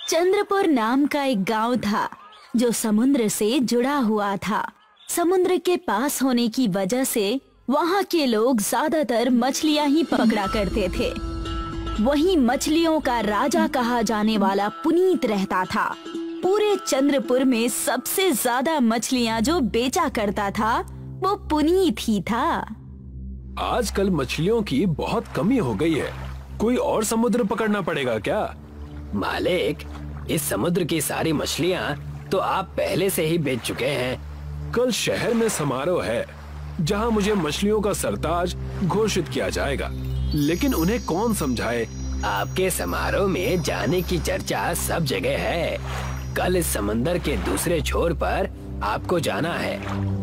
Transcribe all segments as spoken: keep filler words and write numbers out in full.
चंद्रपुर नाम का एक गांव था जो समुद्र से जुड़ा हुआ था। समुद्र के पास होने की वजह से वहाँ के लोग ज्यादातर मछलियाँ ही पकड़ा करते थे। वहीं मछलियों का राजा कहा जाने वाला पुनीत रहता था। पूरे चंद्रपुर में सबसे ज्यादा मछलियाँ जो बेचा करता था वो पुनीत ही था। आजकल मछलियों की बहुत कमी हो गई है। कोई और समुद्र पकड़ना पड़ेगा क्या? मालिक, इस समुद्र की सारी मछलियाँ तो आप पहले से ही बेच चुके हैं। कल शहर में समारोह है जहाँ मुझे मछलियों का सरताज घोषित किया जाएगा, लेकिन उन्हें कौन समझाए? आपके समारोह में जाने की चर्चा सब जगह है। कल इस समंदर के दूसरे छोर पर आपको जाना है।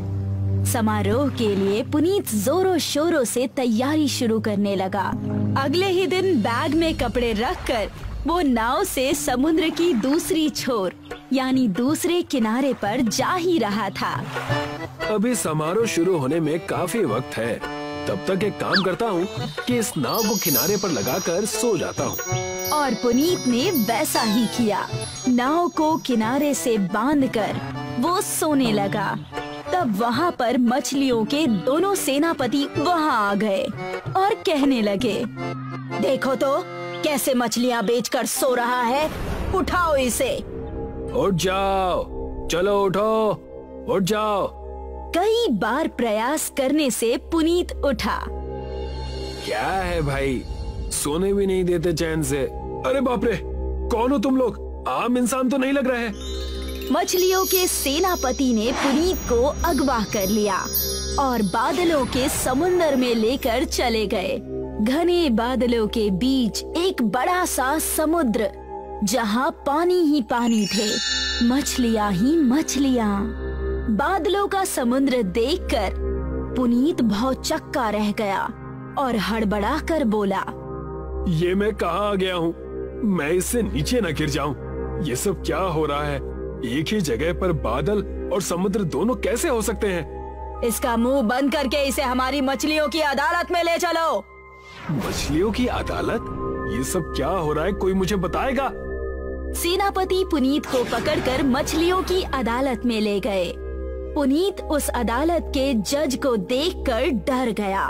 समारोह के लिए पुनीत जोरों शोरों से तैयारी शुरू करने लगा। अगले ही दिन बैग में कपड़े रखकर वो नाव से समुद्र की दूसरी छोर यानी दूसरे किनारे पर जा ही रहा था। अभी समारोह शुरू होने में काफी वक्त है। तब तक एक काम करता हूँ कि इस नाव को किनारे पर लगाकर सो जाता हूँ। और पुनीत ने वैसा ही किया। नाव को किनारे से बांधकर वो सोने लगा। तब वहाँ पर मछलियों के दोनों सेनापति वहाँ आ गए और कहने लगे, देखो तो कैसे मछलियाँ बेचकर सो रहा है, उठाओ इसे। उठ जाओ, चलो उठो, उठ जाओ। कई बार प्रयास करने से पुनीत उठा। क्या है भाई, सोने भी नहीं देते चैन से। अरे बाप रे, कौन हो तुम लोग? आम इंसान तो नहीं लग रहे हैं। मछलियों के सेनापति ने पुनीत को अगवा कर लिया और बादलों के समुंदर में लेकर चले गए। घने बादलों के बीच एक बड़ा सा समुद्र जहाँ पानी ही पानी थे, मछलियाँ ही मछलियाँ। बादलों का समुद्र देखकर पुनीत भौचक्का रह गया और हड़बड़ा कर बोला, ये मैं कहाँ आ गया हूँ? मैं इससे नीचे न गिर जाऊँ। ये सब क्या हो रहा है? एक ही जगह पर बादल और समुद्र दोनों कैसे हो सकते हैं? इसका मुंह बंद करके इसे हमारी मछलियों की अदालत में ले चलो। मछलियों की अदालत? ये सब क्या हो रहा है? कोई मुझे बताएगा? सेनापति पुनीत को पकड़कर मछलियों की अदालत में ले गए। पुनीत उस अदालत के जज को देखकर डर गया।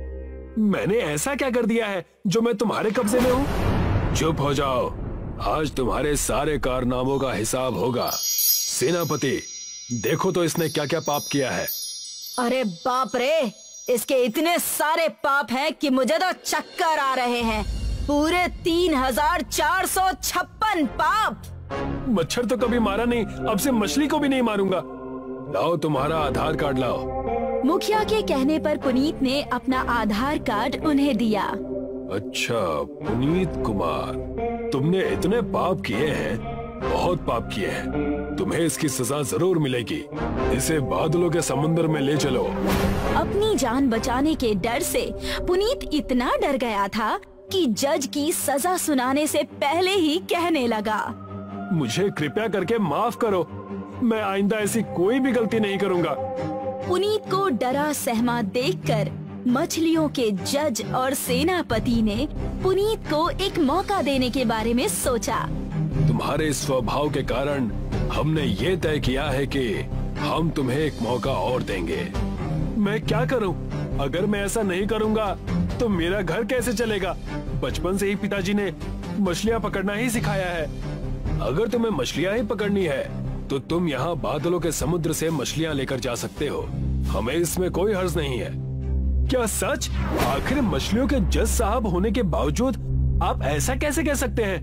मैंने ऐसा क्या कर दिया है जो मैं तुम्हारे कब्जे में हूँ? चुप हो जाओ, आज तुम्हारे सारे कारनामों का हिसाब होगा। सेनापति, देखो तो इसने क्या क्या पाप किया है। अरे बाप रे, इसके इतने सारे पाप हैं कि मुझे तो चक्कर आ रहे हैं। पूरे तीन हजार चार सौ छप्पन पाप। मच्छर तो कभी मारा नहीं, अब से मछली को भी नहीं मारूंगा। लाओ तुम्हारा आधार कार्ड लाओ। मुखिया के कहने पर पुनीत ने अपना आधार कार्ड उन्हें दिया। अच्छा पुनीत कुमार, तुमने इतने पाप किए हैं, बहुत पाप किए हैं। तुम्हें इसकी सजा जरूर मिलेगी। इसे बादलों के समुद्र में ले चलो। अपनी जान बचाने के डर से पुनीत इतना डर गया था कि जज की सजा सुनाने से पहले ही कहने लगा, मुझे कृपया करके माफ करो। मैं आइंदा ऐसी कोई भी गलती नहीं करूंगा। पुनीत को डरा सहमा देखकर मछलियों के जज और सेनापति ने पुनीत को एक मौका देने के बारे में सोचा। तुम्हारे स्वभाव के कारण हमने ये तय किया है कि हम तुम्हें एक मौका और देंगे। मैं क्या करूं? अगर मैं ऐसा नहीं करूंगा तो मेरा घर कैसे चलेगा? बचपन से ही पिताजी ने मछलियां पकड़ना ही सिखाया है। अगर तुम्हें मछलियां ही पकड़नी है तो तुम यहाँ बादलों के समुद्र से मछलियां लेकर जा सकते हो। हमें इसमें कोई हर्ज नहीं है। क्या सच? आखिर मछलियों के जज साहब होने के बावजूद आप ऐसा कैसे कह सकते हैं?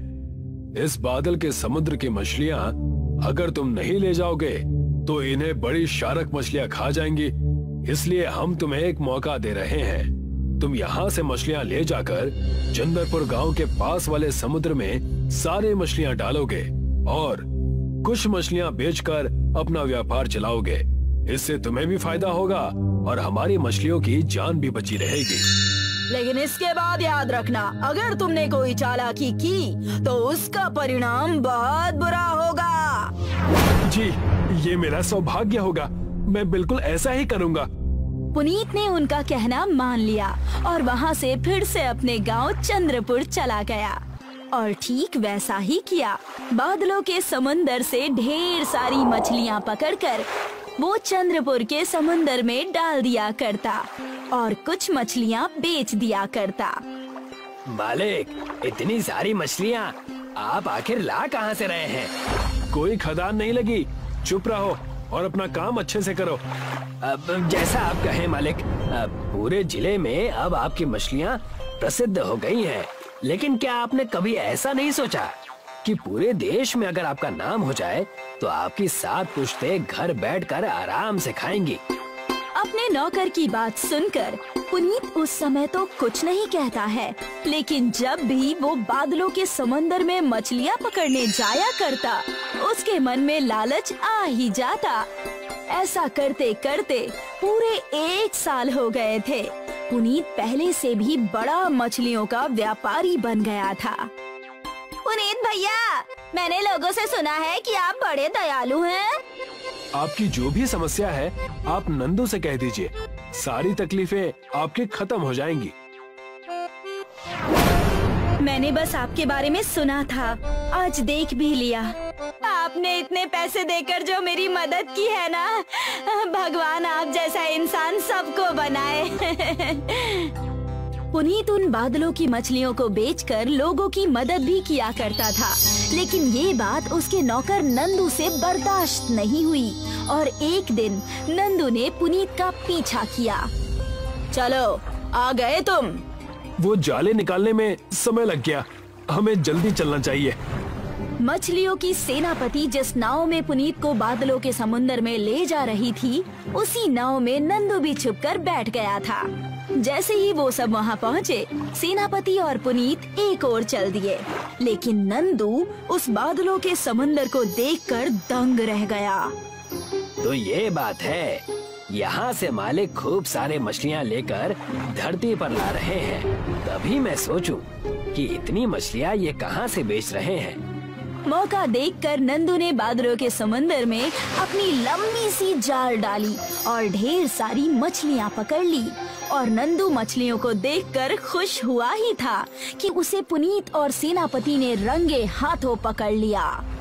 इस बादल के समुद्र की मछलियां अगर तुम नहीं ले जाओगे तो इन्हें बड़ी शार्क मछलियां खा जाएंगी। इसलिए हम तुम्हें एक मौका दे रहे हैं। तुम यहाँ से मछलियां ले जाकर चंद्रपुर गांव के पास वाले समुद्र में सारे मछलियां डालोगे और कुछ मछलियां बेचकर अपना व्यापार चलाओगे। इससे तुम्हें भी फायदा होगा और हमारी मछलियों की जान भी बची रहेगी। लेकिन इसके बाद याद रखना, अगर तुमने कोई चालाकी की तो उसका परिणाम बहुत बुरा होगा। जी, ये मेरा सौभाग्य होगा। मैं बिल्कुल ऐसा ही करूँगा। पुनीत ने उनका कहना मान लिया और वहाँ से फिर से अपने गांव चंद्रपुर चला गया। और ठीक वैसा ही किया। बादलों के समंदर से ढेर सारी मछलियाँ पकड़कर वो चंद्रपुर के समुंदर में डाल दिया करता और कुछ मछलियाँ बेच दिया करता। मालिक, इतनी सारी मछलियाँ आप आखिर ला कहाँ से रहे हैं? कोई खदान नहीं लगी, चुप रहो और अपना काम अच्छे से करो। अब जैसा आप कहें मालिक। अब पूरे जिले में अब आपकी मछलियाँ प्रसिद्ध हो गई हैं, लेकिन क्या आपने कभी ऐसा नहीं सोचा कि पूरे देश में अगर आपका नाम हो जाए तो आपकी सात पुश्तें घर बैठकर आराम से खाएंगी? अपने नौकर की बात सुनकर पुनीत उस समय तो कुछ नहीं कहता है, लेकिन जब भी वो बादलों के समंदर में मछलियाँ पकड़ने जाया करता, उसके मन में लालच आ ही जाता। ऐसा करते करते पूरे एक साल हो गए थे। पुनीत पहले से भी बड़ा मछलियों का व्यापारी बन गया था। पुनीत भैया, मैंने लोगों से सुना है कि आप बड़े दयालु हैं। आपकी जो भी समस्या है आप नंदू से कह दीजिए, सारी तकलीफें आपकी खत्म हो जाएंगी। मैंने बस आपके बारे में सुना था, आज देख भी लिया। आपने इतने पैसे देकर जो मेरी मदद की है ना, भगवान आप जैसा इंसान सबको बनाए। पुनीत उन बादलों की मछलियों को बेचकर लोगों की मदद भी किया करता था, लेकिन ये बात उसके नौकर नंदू से बर्दाश्त नहीं हुई और एक दिन नंदू ने पुनीत का पीछा किया। चलो, आ गए तुम? वो जाले निकालने में समय लग गया, हमें जल्दी चलना चाहिए। मछलियों की सेनापति जिस नाव में पुनीत को बादलों के समुंदर में ले जा रही थी, उसी नाव में नंदू भी छुपकर बैठ गया था। जैसे ही वो सब वहाँ पहुँचे, सेनापति और पुनीत एक ओर चल दिए, लेकिन नंदू उस बादलों के समंदर को देखकर दंग रह गया। तो ये बात है, यहाँ से मालिक खूब सारे मछलियाँ लेकर धरती पर ला रहे हैं। तभी मैं सोचूं कि इतनी मछलियाँ ये कहाँ से बेच रहे हैं। मौका देखकर नंदू ने बादलों के समंदर में अपनी लंबी सी जाल डाली और ढेर सारी मछलियाँ पकड़ ली। और नंदू मछलियों को देखकर खुश हुआ ही था कि उसे पुनीत और सेनापति ने रंगे हाथों पकड़ लिया।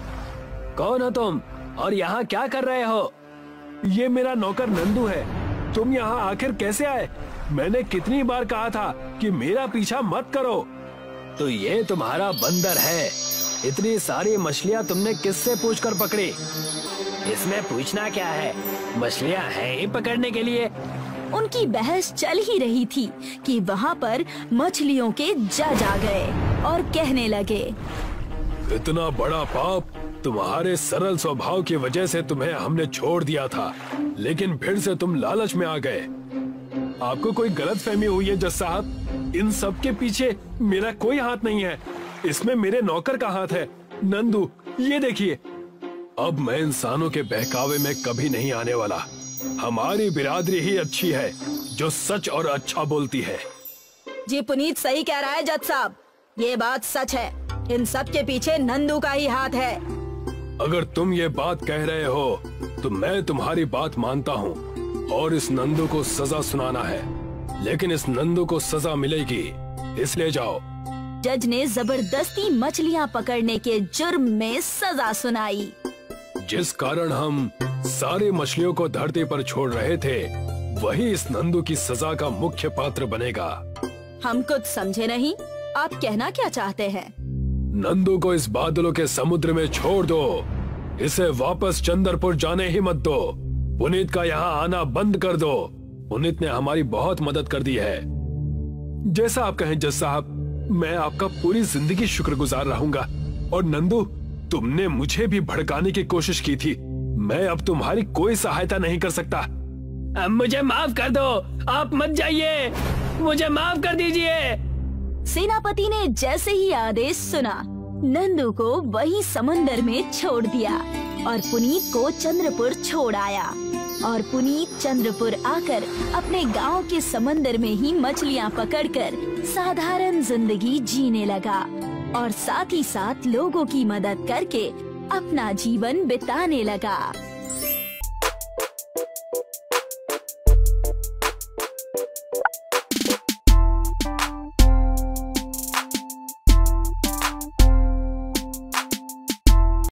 कौन हो तुम और यहाँ क्या कर रहे हो? ये मेरा नौकर नंदू है। तुम यहाँ आखिर कैसे आए? मैंने कितनी बार कहा था कि मेरा पीछा मत करो। तो ये तुम्हारा बंदर है। इतनी सारी मछलियाँ तुमने किससे पूछकर पकड़ी? इसमें पूछना क्या है, मछलियाँ हैं ही पकड़ने के लिए। उनकी बहस चल ही रही थी कि वहाँ पर मछलियों के जज आ गए और कहने लगे, इतना बड़ा पाप तुम्हारे सरल स्वभाव की वजह से तुम्हें हमने छोड़ दिया था, लेकिन फिर से तुम लालच में आ गए। आपको कोई गलतफहमी हुई है जज साहब। इन सब के पीछे मेरा कोई हाथ नहीं है, इसमें मेरे नौकर का हाथ है। नंदू, ये देखिए। अब मैं इंसानों के बहकावे में कभी नहीं आने वाला। हमारी बिरादरी ही अच्छी है जो सच और अच्छा बोलती है। जी पुनीत सही कह रहा है जज साहब, ये बात सच है। इन सब के पीछे नंदू का ही हाथ है। अगर तुम ये बात कह रहे हो तो मैं तुम्हारी बात मानता हूँ और इस नंदू को सजा सुनाना है, लेकिन इस नंदू को सजा मिलेगी, इसलिए जाओ। जज ने जबरदस्ती मछलियाँ पकड़ने के जुर्म में सजा सुनाई। जिस कारण हम सारी मछलियों को धरती पर छोड़ रहे थे, वही इस नंदू की सजा का मुख्य पात्र बनेगा। हम कुछ समझे नहीं, आप कहना क्या चाहते हैं? नंदू को इस बादलों के समुद्र में छोड़ दो, इसे वापस चंद्रपुर जाने ही मत दो। पुनीत का यहाँ आना बंद कर दो। पुनीत ने हमारी बहुत मदद कर दी है। जैसा आप कहें जज साहब, मैं आपका पूरी जिंदगी शुक्रगुजार रहूंगा। और नंदू, तुमने मुझे भी भड़काने की कोशिश की थी, मैं अब तुम्हारी कोई सहायता नहीं कर सकता। अब मुझे माफ कर दो, आप मत जाइए, मुझे माफ कर दीजिए। सेनापति ने जैसे ही आदेश सुना, नंदू को वही समंदर में छोड़ दिया और पुनीत को चंद्रपुर छोड़ आया। और पुनीत चंद्रपुर आकर अपने गांव के समंदर में ही मछलियां पकड़कर साधारण जिंदगी जीने लगा और साथ ही साथ लोगों की मदद करके अपना जीवन बिताने लगा।